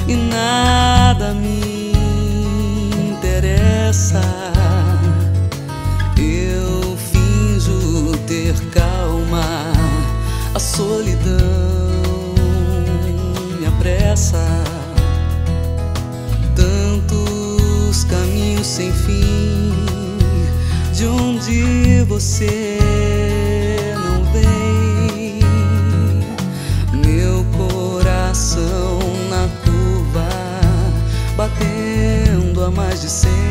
e nada me interessa. Eu finjo ter calma, a solidão me apressa. Tantos caminhos sem fim, de onde você não vem. Meu coração na curva, batendo a mais de 100.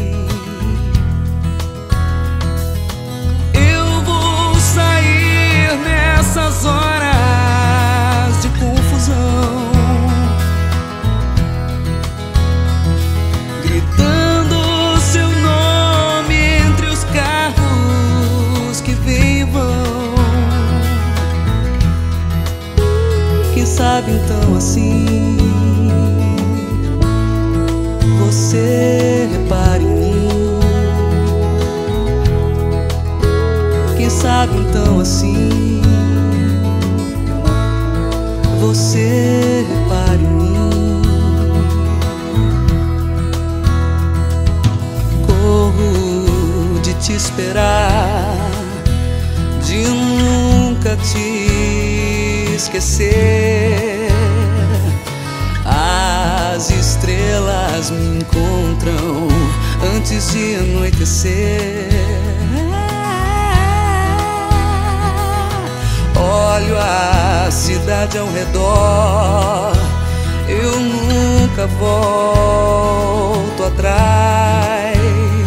Eu vou sair nessas horas de confusão, gritando seu nome entre os carros que vêm e vão. Quem sabe então assim você repare em mim. Quem sabe então assim você repare em mim. Corro de te esperar, de nunca te esquecer. As estrelas me encontram antes de anoitecer. Olho a cidade ao redor, eu nunca volto atrás.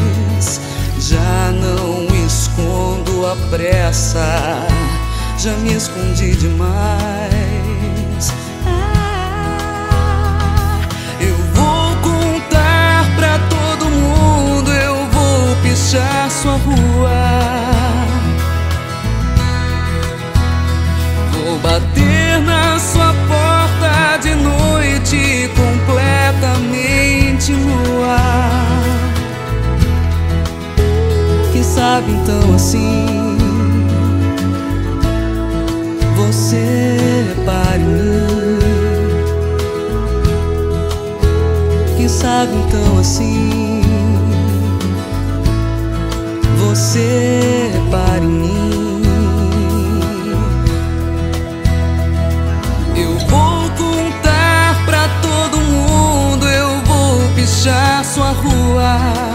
Já não escondo a pressa, já me escondi demais. Eu vou contar pra todo mundo, eu vou pichar sua rua. Vou bater na sua porta de noite, completamente nua. Quem sabe então assim você repare em mim. Quem sabe então assim você repare em mim. Eu vou contar pra todo mundo, eu vou pichar sua rua.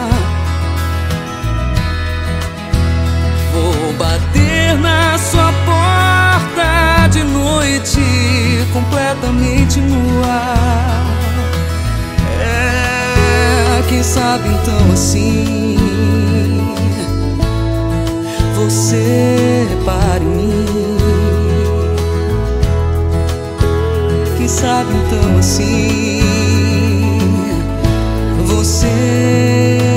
Vou bater na sua porta de noite, completamente nua. Quem sabe então assim você repare em mim. Quem sabe então assim você